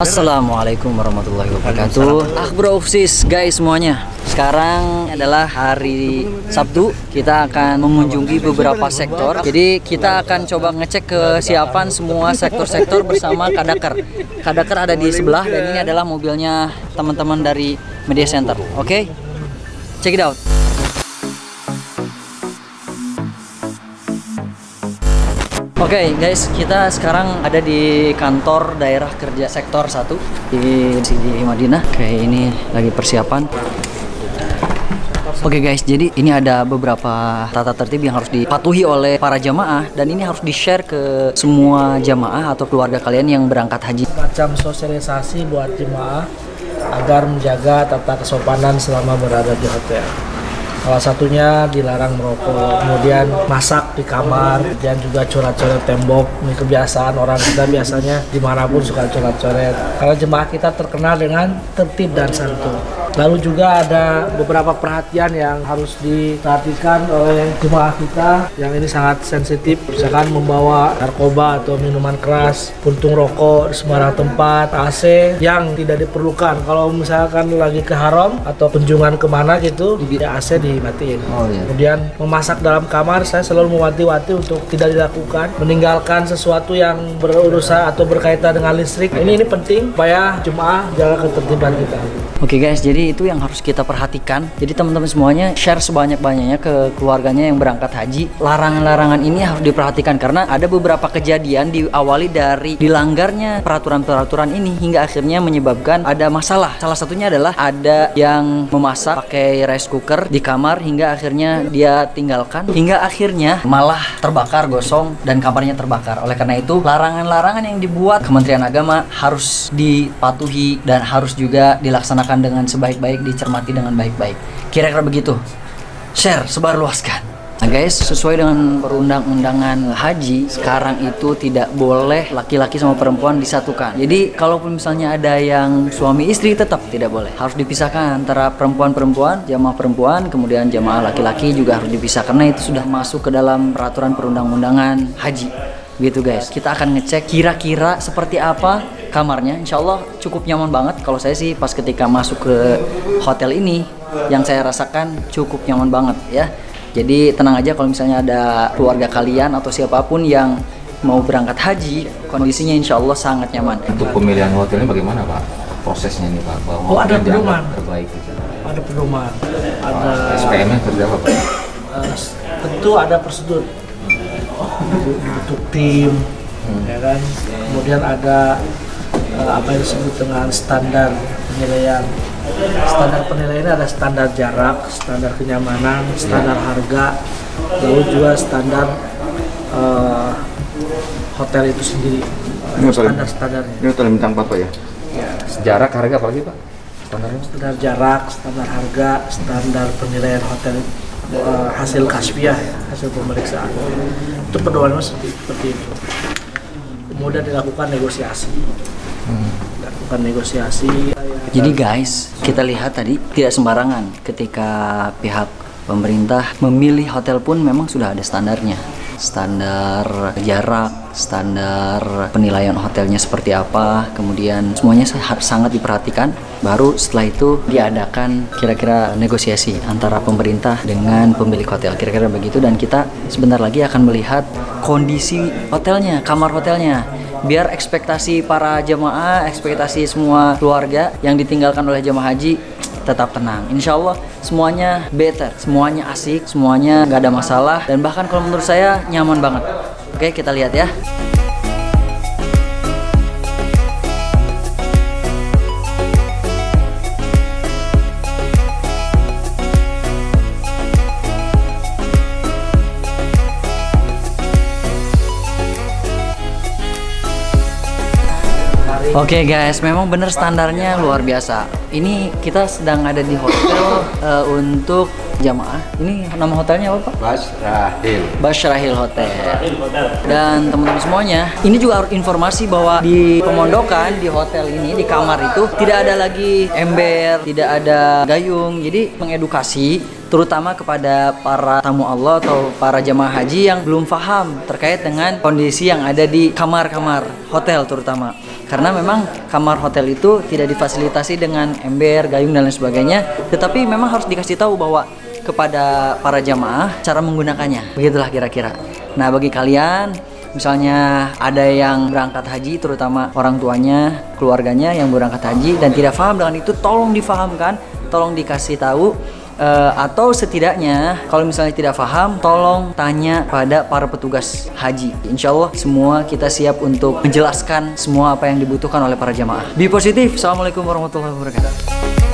Assalamualaikum warahmatullahi wabarakatuh. Bro sis guys semuanya. Sekarang adalah hari Sabtu. Kita akan mengunjungi beberapa sektor. Jadi kita akan coba ngecek kesiapan semua sektor-sektor bersama Kadaker. Kadaker ada di sebelah dan ini adalah mobilnya teman-teman dari Media Center. Oke? Check it out. Oke guys, kita sekarang ada di kantor daerah kerja sektor 1 di Madinah. Oke, ini lagi persiapan. Oke guys, jadi ini ada beberapa tata tertib yang harus dipatuhi oleh para jamaah dan ini harus di-share ke semua jamaah atau keluarga kalian yang berangkat haji. Macam sosialisasi buat jemaah agar menjaga tata kesopanan selama berada di hotel. Salah satunya dilarang merokok, kemudian masak di kamar, dan juga coret-coret tembok. Ini kebiasaan orang kita biasanya dimanapun suka coret-coret. Karena jemaah kita terkenal dengan tertib dan santun. Lalu juga ada beberapa perhatian yang harus diperhatikan oleh jemaah kita yang ini sangat sensitif. Misalkan membawa narkoba atau minuman keras, puntung rokok di sembarang tempat, AC yang tidak diperlukan. Kalau misalkan lagi ke haram atau kunjungan kemana gitu, ya AC dimatiin. Kemudian memasak dalam kamar, saya selalu mewanti-wanti untuk tidak dilakukan. Meninggalkan sesuatu yang berurusan atau berkaitan dengan listrik. Ini penting supaya jemaah jaga ketertiban kita. Oke guys, jadi itu yang harus kita perhatikan. Jadi teman-teman semuanya share sebanyak-banyaknya ke keluarganya yang berangkat haji. Larangan-larangan ini harus diperhatikan karena ada beberapa kejadian diawali dari dilanggarnya peraturan-peraturan ini hingga akhirnya menyebabkan ada masalah. Salah satunya adalah ada yang memasak pakai rice cooker di kamar hingga akhirnya dia tinggalkan hingga akhirnya malah terbakar, gosong dan kamarnya terbakar. Oleh karena itu, larangan-larangan yang dibuat Kementerian Agama harus dipatuhi dan harus juga dilaksanakan dengan sebaik-baik, dicermati dengan baik-baik. Kira-kira begitu. Share, sebarluaskan. Nah guys, sesuai dengan perundang-undangan haji, sekarang itu tidak boleh laki-laki sama perempuan disatukan. Jadi kalaupun misalnya ada yang suami istri, tetap tidak boleh. Harus dipisahkan antara perempuan-perempuan, jamaah perempuan, kemudian jamaah laki-laki juga harus dipisah. Karena itu sudah masuk ke dalam peraturan perundang-undangan haji. Gitu guys, kita akan ngecek kira-kira seperti apa kamarnya. Insya Allah cukup nyaman banget. Kalau saya sih pas ketika masuk ke hotel ini, yang saya rasakan cukup nyaman banget ya. Jadi tenang aja kalau misalnya ada keluarga kalian atau siapapun yang mau berangkat haji, kondisinya insya Allah sangat nyaman. Untuk pemilihan hotelnya bagaimana Pak? Prosesnya nih Pak? Oh, ada pedoman. Terbaik. Ada pedoman. Ada SPM-nya seperti apa Pak? Tentu ada prosedur. Untuk tim, ya kan. Kemudian ada apa yang disebut dengan standar penilaian. Standar penilaian ada standar jarak, standar kenyamanan, standar harga, lalu juga standar hotel itu sendiri. Standar-standarnya. Ini hotel bintang 4 Pak ya? Ya. Jarak, harga apa lagi Pak? Standarnya? Standar jarak, standar harga, standar penilaian hotel, hasil kasbiah, hasil pemeriksaan. Itu pedoman seperti itu. Kemudian dilakukan negosiasi. Jadi guys, kita lihat tadi tidak sembarangan ketika pihak pemerintah memilih hotel pun memang sudah ada standarnya. Standar jarak, standar penilaian hotelnya seperti apa, kemudian semuanya sangat diperhatikan. Baru setelah itu diadakan kira-kira negosiasi antara pemerintah dengan pemilik hotel, kira-kira begitu. Dan kita sebentar lagi akan melihat kondisi hotelnya, kamar hotelnya, biar ekspektasi para jamaah, ekspektasi semua keluarga yang ditinggalkan oleh jamaah haji tetap tenang. Insya Allah semuanya better, semuanya asik, semuanya nggak ada masalah, dan bahkan kalau menurut saya nyaman banget. Oke, kita lihat ya. Oke guys, memang bener standarnya luar biasa. Ini kita sedang ada di hotel untuk jamaah. Ini nama hotelnya apa Pak? Bashrahil Hotel. Dan teman-teman semuanya, ini juga harus informasi bahwa di pemondokan, di hotel ini, di kamar itu tidak ada lagi ember, tidak ada gayung. Jadi mengedukasi terutama kepada para tamu Allah atau para jamaah haji yang belum paham terkait dengan kondisi yang ada di kamar-kamar hotel terutama. Karena memang kamar hotel itu tidak difasilitasi dengan ember, gayung dan lain sebagainya, tetapi memang harus dikasih tahu bahwa kepada para jamaah cara menggunakannya. Begitulah kira-kira. Nah, bagi kalian misalnya ada yang berangkat haji, terutama orang tuanya, keluarganya yang berangkat haji dan tidak paham dengan itu, tolong difahamkan, tolong dikasih tahu. Atau setidaknya kalau misalnya tidak paham, tolong tanya pada para petugas haji. Insya Allah semua kita siap untuk menjelaskan semua apa yang dibutuhkan oleh para jamaah. Be positif. Assalamualaikum warahmatullahi wabarakatuh.